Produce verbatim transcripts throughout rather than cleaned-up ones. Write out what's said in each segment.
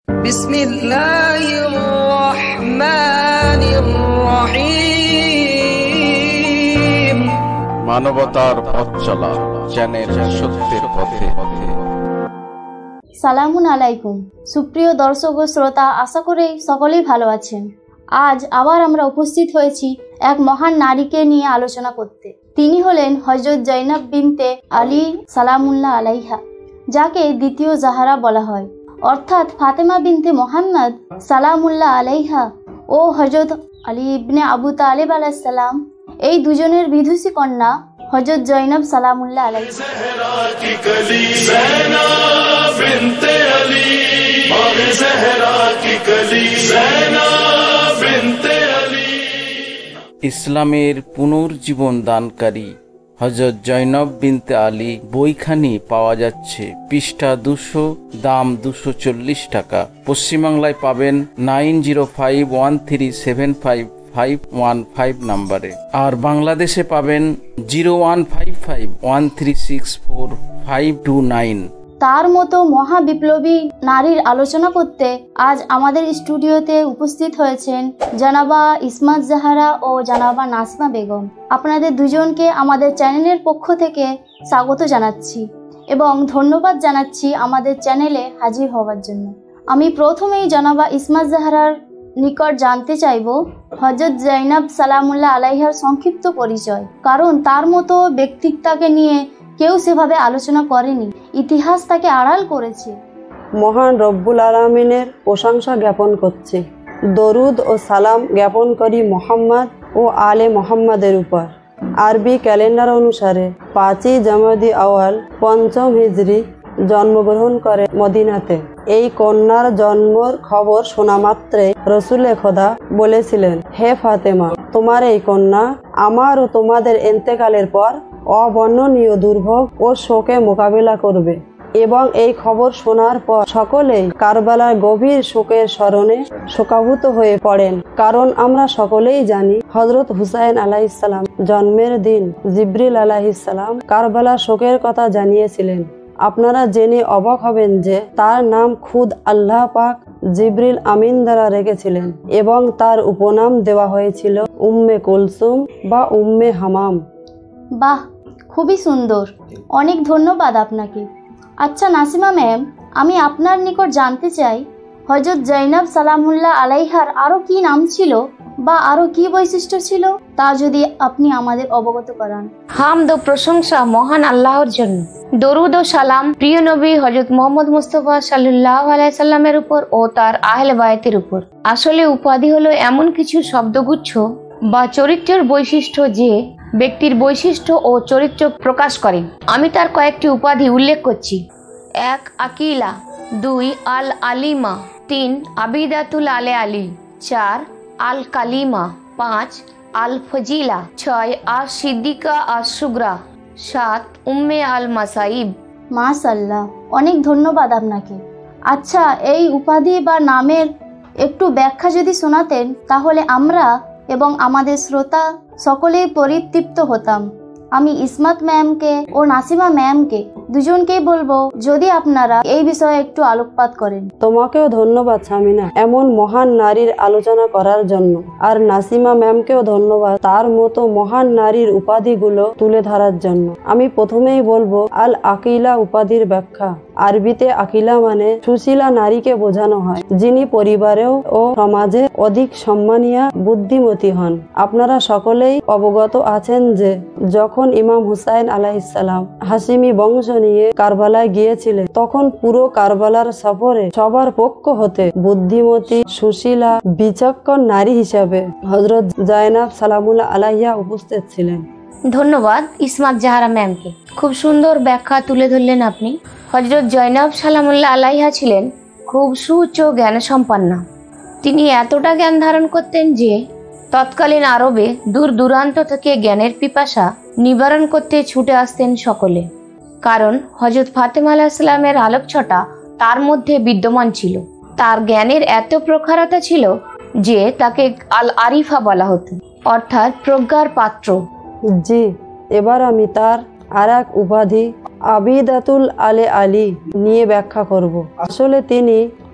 বিসমিল্লাহির রহমানির রহিম। মানবতার পথ চলা চ্যানেল সত্যের পথে। সালামুন আলাইকুম সুপ্রিয় দর্শক ও শ্রোতা, আশা করি সকলেই ভালো আছেন। আজ আবার আমরা উপস্থিত হয়েছি এক মহান নারীকে নিয়ে আলোচনা করতে। তিনি হলেন হযরত জয়নব বিনতে আলী সালামুল্লাহ আলাইহা, যাকে দ্বিতীয় জাহারা বলা হয়, অর্থাৎ ফাতেমা বিনতে মোহাম্মদ সালামুল্লাহ আলাইহা ও হযরত আলী ইবনে আবু তালেব আলাইহিস সালাম, এই দুজনের বিদুষী কন্যা হযরত জয়নব সালামুল্লাহ আলাইহা। ইসলামের পুনর্জীবন দানকারী হযরত জয়নব বিনতে আলী বইখানি পাওয়া যাচ্ছে পৃষ্ঠা দুশো, দাম দুশো চল্লিশ টাকা। পশ্চিমবাংলায় পাবেন nine zero five one three seven five five one five নাম্বারে, আর বাংলাদেশে পাবেন zero one five five one three six four five two nine. তার মতো মহা বিপ্লবী নারীর আলোচনা করতে আজ আমাদের স্টুডিওতে উপস্থিত হয়েছেন জানাবা ইসমাত জাহারা ও জানাবা নাসিমা বেগম। আপনাদের দুজনকে আমাদের চ্যানেলের পক্ষ থেকে স্বাগত জানাচ্ছি এবং ধন্যবাদ জানাচ্ছি আমাদের চ্যানেলে হাজির হওয়ার জন্য। আমি প্রথমেই জানাবা ইসমাত জাহারার নিকট জানতে চাইব হযরত জয়নব সালামুল্লাহ আলাইহার সংক্ষিপ্ত পরিচয়, কারণ তার মতো ব্যক্তিত্বকে নিয়ে কেউ সেভাবে আলোচনা করেনি, ইতিহাস তাকে আড়াল করেছে। মহান রব্বুল আলামিনের প্রশংসা জ্ঞাপন করছি, দরুদ ও সালাম জ্ঞাপন করি মোহাম্মদ ও আলে মোহাম্মদের উপর। আরবি ক্যালেন্ডার অনুসারে পাঁচই জামাদি আওয়াল পঞ্চম হিজরি জন্মগ্রহণ করে মদিনাতে। এই কন্যার জন্মর খবর শোনা মাত্রে রসুলে খোদা বলেছিলেন, হে ফাতেমা, তোমার এই কন্যা আমার ও তোমাদের ইন্তেকালের পর অবর্ণনীয় দুর্ভোগ ও শোকে মোকাবিলা করবে। এবং এই খবর শোনার পর সকলেই কারবালার গভীর শোকের স্মরণে শোকাভূত হয়ে পড়েন, কারণ আমরা সকলেই জানি হযরত হুসাইন আলাইহিস সালাম জন্মের দিন জিবরিল আলাইহিস সালাম কারবালার শোকের কথা জানিয়েছিলেন। আপনারা জেনে অবাক হবেন যে তার নাম খুদ আল্লাহ পাক জিবরিল আমিন দ্বারা রেখেছিলেন এবং তার উপনাম দেওয়া হয়েছিল উম্মে কুলসুম বা উম্মে হামাম। বাহ, খুবই সুন্দর, অনেক ধন্যবাদ আপনাকে। আচ্ছা নাসিমা ম্যাম, আমি আপনার নিকট জানতে চাই হযরত জয়নব সালামুল্লাহ আলাইহার আরও কি নাম ছিল বা আরও কি বৈশিষ্ট্য ছিল, তা যদি আপনি আমাদের অবগত করান। হামদ ও প্রশংসা মহান আল্লাহর জন্য, দরুদ ও সালাম প্রিয় নবী হযরত মুহাম্মদ মুস্তাফা সাল্লাল্লাহু আলাইহি সাল্লামের উপর ও তার আহলে বায়তের উপর। আসলে উপাধি হলো এমন কিছু শব্দগুচ্ছ বা চরিত্রের বৈশিষ্ট্য যে ব্যক্তির বৈশিষ্ট্য ও চরিত্র প্রকাশ করে। আমি তার কয়েকটি উপাধি উল্লেখ করছি। এক, আকিলা। দুই, আল আলিমা। তিন, আবিদাতুল আলে আলী। চার, আল কালিমা। পাঁচ, আল ফজিলা। ছয়, আল সিদ্দিকা আল সুগরা। সাত, উম্মে আল মাসাইব। মাশাআল্লাহ, অনেক ধন্যবাদ আপনাকে। আচ্ছা, এই উপাধি বা নামের একটু ব্যাখ্যা যদি শোনাতেন তাহলে আমরা এবং আমাদের শ্রোতা সকলেই পরিতৃপ্ত হতাম। আমি ইসমাত ম্যামকে ও নাসিমা ম্যামকে দুজনকেই বলবো যদি আপনারা এই বিষয়ে একটু আলোকপাত করেন। তোমাকেও ধন্যবাদ শামিনা এমন মহান নারীর আলোচনা করার জন্য, আর নাসিমা ম্যামকেও ধন্যবাদ তার মতো মহান নারীর উপাধিগুলো তুলে ধরার জন্য। আমি প্রথমেই বলবো আল আকিলা উপাধির ব্যাখ্যা। আরবিতে আকিলা মানে সুশীলা নারীকে বোঝানো হয়, যিনি পরিবারেও ও সমাজে অধিক সম্মানীয় বুদ্ধিমতী হন। আপনারা সকলেই অবগত আছেন যে যখন ইমাম হুসাইন আলাইহিস সালাম হাশিমি বংশ নিয়ে কারবালায় গিয়েছিলেন, তখন পুরো কারবালার সফরে সবার পক্ষ হতে বুদ্ধিমতী, সুশীলা, বিচক্ষণ নারী হিসাবে হযরত জয়নব সালামুল্লাহ আলাইহা উপস্থিত ছিলেন। ধন্যবাদ ইসমাত জাহারা ম্যামকে, খুব সুন্দর ব্যাখ্যা তুলে ধরলেন আপনি। হযরত জয়নব সালামুল্লাহ আলাইহা ছিলেন খুব সুউচ্চ জ্ঞান সম্পন্না। তিনি এতটা জ্ঞান ধারণ করতেন যে তৎকালীন আরবে দূর দূরান্ত থেকে জ্ঞানের পিপাসা নিবারণ করতে ছুটে আসতেন সকলে, কারণ হযরত ফাতেমা আলাইহিস সালামের আলোকছটা তার মধ্যে বিদ্যমান ছিল। তার জ্ঞানের এত প্রখরতা ছিল যে তাকে আল আরিফা বলা হতো, অর্থাৎ প্রজ্ঞার পাত্র। জি, এবার আমি তার আর এক উপাধি আবিদাতুল আলে আলী নিয়ে ব্যাখ্যা করব। আসলে তিনি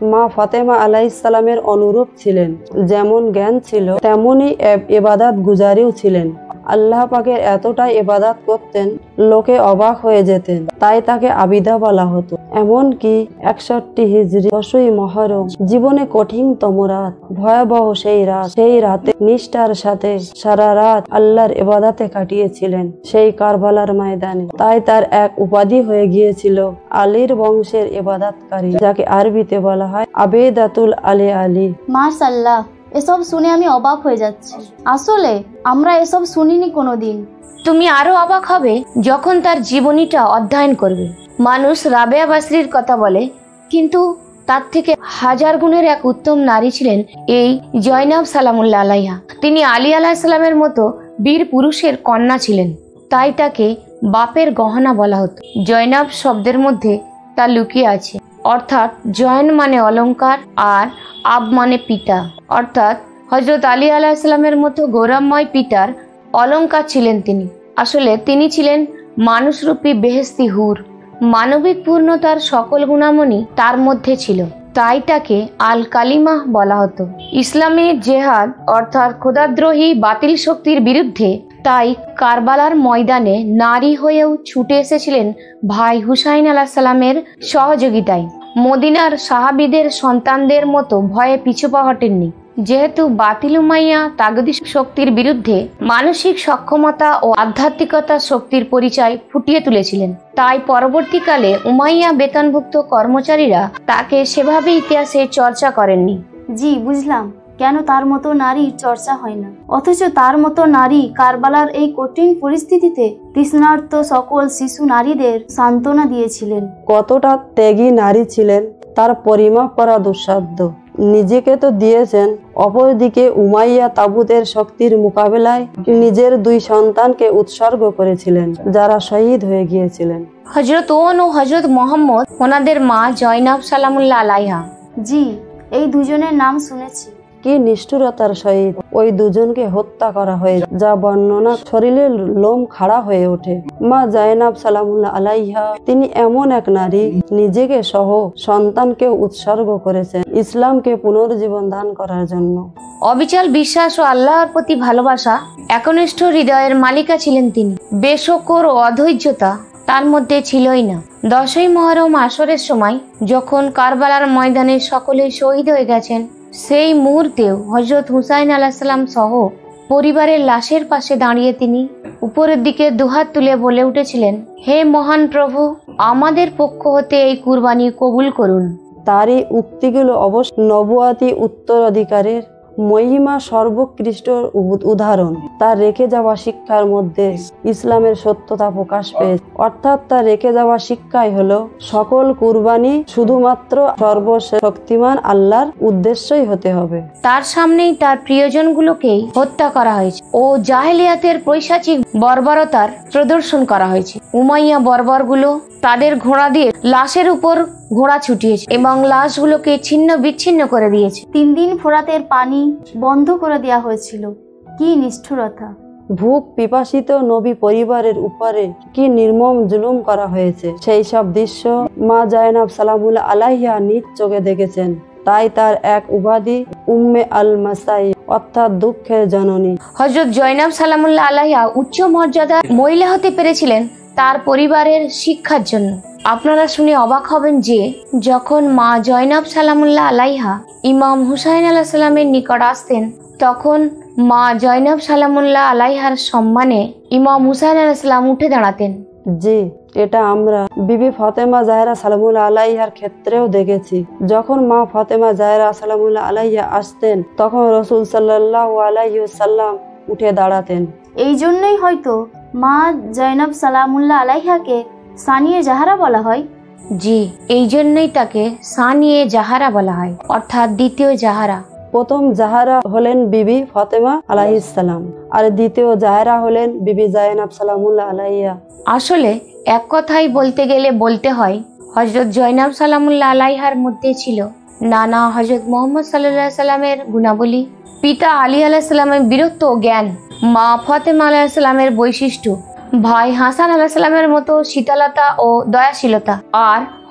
মা ফাতেমা আলাইহিসসালামের অনুরূপ ছিলেন। যেমন জ্ঞান ছিল তেমনই ইবাদত গুজারিও ছিলেন। আল্লাহ পাকের এতটাই ইবাদত করতেন লোকে অবাক হয়ে যেতেন, তাই তাকে আবিদা বলা হতো। এমনকি একষট্টি হিজরি দশই মহরম জীবনে কঠিনতম রাত, ভয়াবহ সেই রাত, সেই রাতে নিষ্ঠার সাথে সারা রাত আল্লাহর ইবাদতে কাটিয়েছিলেন সেই কারবালার ময়দানে। তাই তার এক উপাধি হয়ে গিয়েছিল আলীর বংশের ইবাদতকারী, যাকে আরবিতে বলা হয় আবেদাতুল আলী আলী। মাশাআল্লাহ, এসব শুনে আমি অবাক হয়ে যাচ্ছি। আসলে আমরা এসব শুনিনি কোনোদিন। তুমি আরো অবাক হবে যখন তার জীবনীটা অধ্যয়ন করবে। মানুষ রাবেয়া বাসরির কথা বলে, কিন্তু তার থেকে হাজার গুণের এক উত্তম নারী ছিলেন এই জয়নাব সালামুল্লাহ আলাইহা। তিনি আলী আলাইহিসসালামের মতো বীর পুরুষের কন্যা ছিলেন, তাই তাকে বাপের গহনা বলা হতো। জয়নাব শব্দের মধ্যে তা লুকিয়ে আছে, অর্থাৎ জয়ন মানে অলংকার আর আব মানে পিতা, অর্থাৎ হযরত আলী আলাইহিসসালামের মতো গৌরবময় পিতার অলংকার ছিলেন তিনি। আসলে তিনি ছিলেন মানুষরূপী বেহেশতি হুর। মানবিক পূর্ণতার সকল গুণামণি তার মধ্যে ছিল, তাই তাকে আল কালিমা বলা হতো। ইসলামে জেহাদ অর্থাৎ খোদাদ্রোহী বাতিল শক্তির বিরুদ্ধে, তাই কারবালার ময়দানে নারী হয়েও ছুটে এসেছিলেন ভাই হুসাইন আলাইহিস সালামের সহযোগিতায়। মদিনার সাহাবীদের সন্তানদের মতো ভয়ে পিছু পা হটেননি। যেহেতু বাতিল উমাইয়া তাগদি শক্তির বিরুদ্ধে মানসিক সক্ষমতা ও আধ্যাত্মিকতা শক্তির পরিচয় ফুটিয়ে তুলেছিলেন, তাই পরবর্তীকালে উমাইয়া বেতনভুক্ত কর্মচারীরা তাকে সেভাবে ইতিহাসে চর্চা করেননি। জি, বুঝলাম কেন তার মতো নারীর চর্চা হয় না। অথচ তার মতো নারী কারবালার এই কঠিন পরিস্থিতিতে তৃষ্ণার্ত সকল শিশু নারীদের সান্ত্বনা দিয়েছিলেন। কতটা ত্যাগী নারী ছিলেন তার পরিমাপ করা দুঃসাধ্য। নিজেকে তো দিয়েছেন, অপরদিকে উমাইয়া তাগুতের শক্তির মোকাবেলায় নিজের দুই সন্তানকে উৎসর্গ করেছিলেন, যারা শহীদ হয়ে গিয়েছিলেন। হযরত ওন ও হযরত মুহাম্মদ ওনাদের মা জয়নাব সালামুল্লাহ আলাইহা। জি, এই দুজনের নাম শুনেছি। কি নিষ্ঠুরতার সহিত ওই দুজনকে হত্যা করা হয়েছে, যা বর্ণনা শরীরের লোম খাড়া হয়ে ওঠে। মা জয়নাব সালামুল্লাহ আলাইহা তিনি এমন এক নারী, নিজেকে সহ সন্তানকে উৎসর্গ করেছেন ইসলামকে পুনর্জীবন দান করার জন্য। অবিচল বিশ্বাস ও আল্লাহর প্রতি ভালোবাসা একনিষ্ঠ হৃদয়ের মালিকা ছিলেন তিনি। বেশকর ও অধৈর্যতা তার মধ্যে ছিলই না। দশই মহরম আসরের সময় যখন কারবালার ময়দানে সকলে শহীদ হয়ে গেছেন, সেই মুহূর্তেও হযরত হুসাইন আলাইহিস সালাম সহ পরিবারের লাশের পাশে দাঁড়িয়ে তিনি উপরের দিকে দুহাত তুলে বলে উঠেছিলেন, হে মহান প্রভু, আমাদের পক্ষ হতে এই কুরবানি কবুল করুন। তারই উক্তিগুলো অবশ্য নবুয়াতি উত্তরাধিকারের মহিমা সর্বোৎকৃষ্ট উদাহরণ। তার রেখে যাওয়া শিক্ষার মধ্যে ইসলামের সত্যতা প্রকাশ পেয়েছে, অর্থাৎ তার রেখে যাওয়া শিক্ষাই হলো সকল কুরবানি শুধুমাত্র সর্বশক্তিমান আল্লাহর উদ্দেশ্যই হতে হবে। তার সামনেই তার প্রিয়জনগুলোকেই হত্যা করা হয়েছে ও জাহেলিয়াতের পৈশাচিক বর্বরতার প্রদর্শন করা হয়েছে। উমাইয়া বর্বরগুলো তাদের ঘোড়া দিয়ে লাশের উপর ঘোড়া ছুটিয়েছে এবং লাশগুলোকে ছিন্ন বিচ্ছিন্ন করে দিয়েছে। তিন দিন ফোরাতের পানি বন্ধ করে দেওয়া হয়েছিল। কি নিষ্ঠুরতা! ভূখ পিপাসিত নবী পরিবারের উপরে কি নির্মম জুলুম করা হয়েছে, সেই সব দৃশ্য মা জয়নাব সালামুল্লাহ আলাইহা নিজ চোখে দেখেছেন। তাই তার এক উপাধি উম্মে আল মাসাই, অর্থাৎ দুঃখের জননী। হযরত জয়নাব সালামুল্লাহ আলাইহা উচ্চ মর্যাদার মহিলা হতে পেরেছিলেন তার পরিবারের শিক্ষার জন্য। আপনারা শুনে অবাক হবেন যে যখন মা জয়নাব সালামুল্লাহ আলাইহা ইমাম হুসাইন আলাইহিস সালামের নিকট আসতেন, তখন মা জয়নাব সালামুল্লাহ আলাইহার সম্মানে ইমাম হুসাইন আলাইহিস সালাম উঠে দাঁড়াতেন। জি, এটা আমরা বিবি ফাতেমা জাহরা সালামুল্লাহ আলাইহার ক্ষেত্রেও দেখেছি। যখন মা ফাতেমা জাহরা সালামুল্লাহ আলাইহা আসতেন, তখন রাসূল সাল্লাল্লাহু আলাইহি ওয়াসাল্লাম উঠে দাঁড়াতেন। এই জন্যই হয়তো মা জয়নাব সালামুল্লাহ আলাইহাকে সানিয়ে জাহারা বলা হয়। জি, এই জন্যই তাকে সানিয়ে জাহারা বলা হয়, অর্থাৎ দ্বিতীয় জাহারা। প্রথম জাহারা হলেন বিবি ফাতেমা আলাইহিস সালাম, আর দ্বিতীয় জাহারা হলেন বিবি জয়নাব সালামুল্লাহ আলাইহা। আসলে এক কথাই বলতে গেলে বলতে হয়, হযরত জয়নাব সালামুল্লাহ আলাইহার মধ্যে ছিল নানা হযরত মুহাম্মদ সাল্লাল্লাহু আলাইহি সাল্লামের গুণাবলী, পিতা আলী আলাইহিস সালামের বীরত্ব ও জ্ঞান, মা ফাতেমা আলাইহিস সালামের বৈশিষ্ট্য, ভাই হাসান আলাইহিস সালামের মতো শীতলতা ও দয়াশীলতা, আর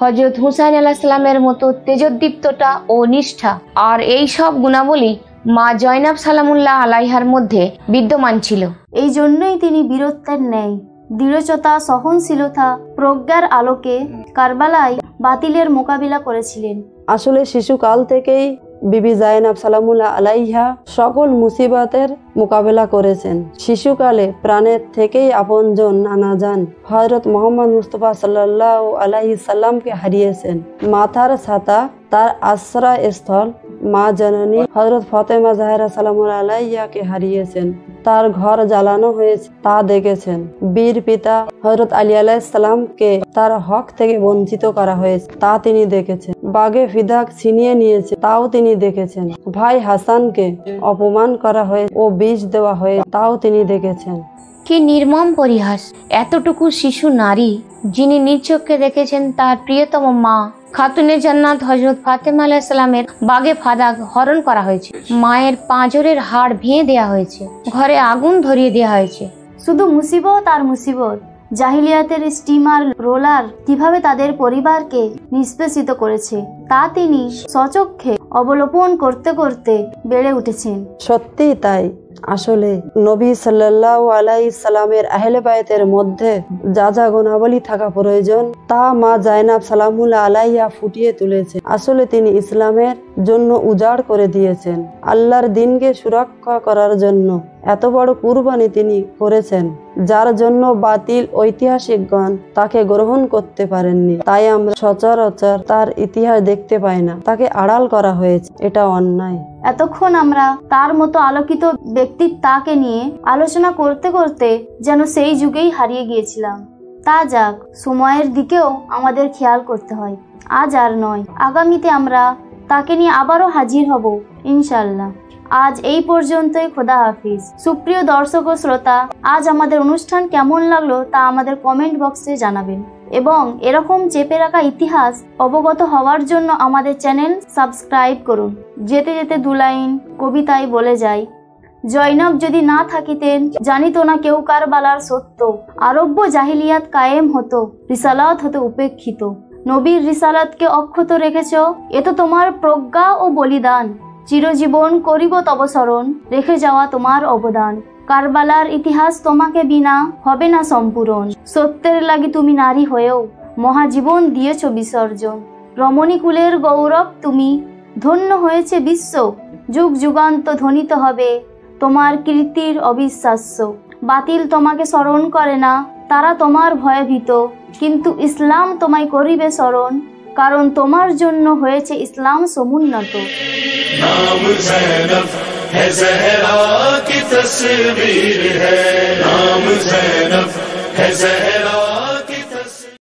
হজরত হুসাইন আলাইহিসসালামের মতো তেজোদ্দীপ্ততা ও নিষ্ঠা আর এই সব গুণাবলী মা জয়নাব সালামুল্লাহ আলাইহার মধ্যে বিদ্যমান ছিল। এই জন্যই তিনি বীরত্বের ন্যায় দৃঢ়তা, সহনশীলতা, প্রজ্ঞার আলোকে কারবালায় বাতিলের মোকাবিলা করেছিলেন। আসলে শিশুকাল থেকেই বিবি জায়নাব সালামুল্লাহ আলাইহা সকল মুসিবতের মোকাবেলা করেছেন। শিশুকালে প্রাণের থেকেই আপনজন নানা যান হযরত মুহাম্মদ মুস্তাফা সাল্লাল্লাহু আলাইহি সাল্লামকে হারিয়েছেন। মাথার ছাতা তার আশ্রয় স্থল মা জননী হযরত ফাতেমা জাহরা সালামুল্লাহ আলাইহাকে হারিয়েছেন। তার ঘর জ্বালানো হয়েছে তা দেখেছেন। বীর পিতা হযরত আলী আলাইহিস সালামকে তার হক থেকে বঞ্চিত করা হয়েছে তা তিনি দেখেছেন। বাগে ফিদাক ছিনিয়ে নিয়েছে তাও তিনি দেখেছেন। ভাই হাসানকে অপমান করা হয়ে ও বিষ দেওয়া হয়ে তাও তিনি দেখেছেন। কি নির্মম পরিহাস! এতটুকু শিশু নারী যিনি নিজ চোখে দেখেছেন তার প্রিয়তম মা খাতুনে জান্নাত হযরত ফাতেমা আলাইহিস সালামের বাগে ফাদাক হরণ করা হয়েছে। মায়ের পাঁজরের হাড় ভেঙে দেওয়া হয়েছে, ঘরে আগুন ধরিয়ে দেওয়া হয়েছে। শুধু মুসিবত আর মুসিবত। জাহিলিয়াতের স্টিমার রোলার কিভাবে তাদের পরিবারকে নিষ্পেষিত করেছে তা তিনি স্বচক্ষে অবলোকন করতে করতে বেড়ে উঠেছেন। সত্যি তাই। আসলে নবী সাল্লাল্লাহু আলাইহি সাল্লামের আহলে বায়তের মধ্যে যা যা গুণাবলী থাকা প্রয়োজন তা মা জায়নাব সালামুল্লাহ আলাইহা ফুটিয়ে তুলেছে। আসলে তিনি ইসলামের জন্য উজাড় করে দিয়েছেন। আল্লাহর দ্বীনকে সুরক্ষা করার জন্য এত বড় কুরবানি তিনি করেছেন, যার জন্য বাতিল ঐতিহাসিকগণ তাকে গ্রহণ করতে পারেননি। তাই আমরা সচরাচর তার ইতিহাস দেখতে পাই না, তাকে আড়াল করা হয়েছে। এটা অন্যায়। এতক্ষণ আমরা তার মতো আলোকিত ব্যক্তিত্বকে নিয়ে আলোচনা করতে করতে যেন সেই যুগেই হারিয়ে গিয়েছিলাম। তা যাক, সময়ের দিকেও আমাদের খেয়াল করতে হয়। আজ আর নয়, আগামীতে আমরা তাকে নিয়ে আবারও হাজির হব ইনশাল্লাহ। আজ এই পর্যন্তই। খোদা হাফিজ। সুপ্রিয় দর্শক ও শ্রোতা, আজ আমাদের অনুষ্ঠান কেমন লাগলো তা আমাদের কমেন্ট বক্সে জানাবেন এবং এরকম চেপে রাখা ইতিহাস অবগত হওয়ার জন্য আমাদের চ্যানেল সাবস্ক্রাইব করুন। যেতে যেতে দু লাইন কবিতায় বলে যাই, জয়নব যদি না থাকিতেন জানিত না কেউ কারবালার সত্য, আরব্য জাহিলিয়াত কায়েম হতো, রিসালাত হতে উপেক্ষিত। নবীর রিসালাতকে অক্ষত রেখেছ, এ তো তোমার প্রজ্ঞা ও বলিদান। চিরজীবন করিব তব স্মরণ, রেখে যাওয়া তোমার অবদান। কারবালার ইতিহাস তোমাকে বিনা হবে না সম্পূরণ। সত্যের লাগি তুমি নারী হয়েও মহাজীবন দিয়েছ বিসর্জন। রমণীকুলের গৌরব তুমি, ধন্য হয়েছে বিশ্ব। যুগ যুগান্ত ধ্বনিত হবে তোমার কীর্তির অবিশ্বাস্য। বাতিল তোমাকে স্মরণ করে না, তারা তোমার ভয়ে ভীত, কিন্তু ইসলাম তোমায় করিবে স্মরণ, কারণ তোমার জন্য হয়েছে ইসলাম সমুন্নত। नाम ज़ैनब है, ज़हरा की तस्वीर है। नाम ज़ैनब है, ज़हरा